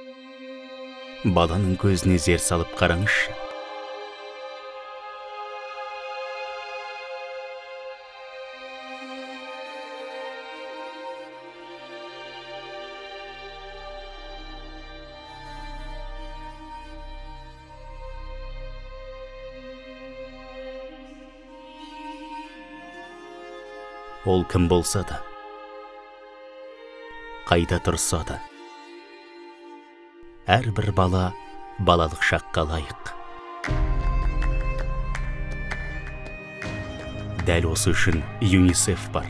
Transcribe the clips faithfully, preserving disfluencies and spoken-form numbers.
Баланың көзіне зер салып қараңызшы. Ол кім болса да, қайда тұрса да, әрбір бала балалық шаққа лайық. Дәл осы үшін ЮНИСЕФ бар.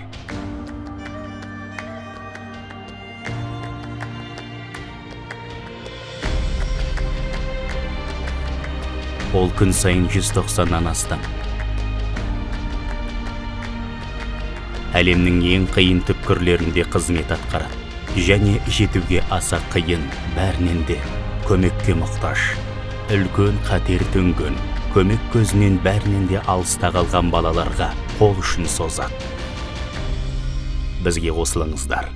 Ол күн сайын жүз тоқсаннан астам. Әлемнің ең қиын түкпірлерінде қызмет атқарады. Және жетуге аса қиын, бәрінен де көмекке мұқтаж. Үлкен қатер төнген, көмек көзінен бәрінен де алыста қалған балаларға қол үшін созады. Бізге қосылыңыздар.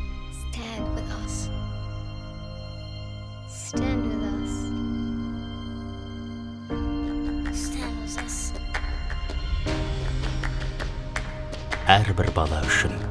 Әрбір бала үшін.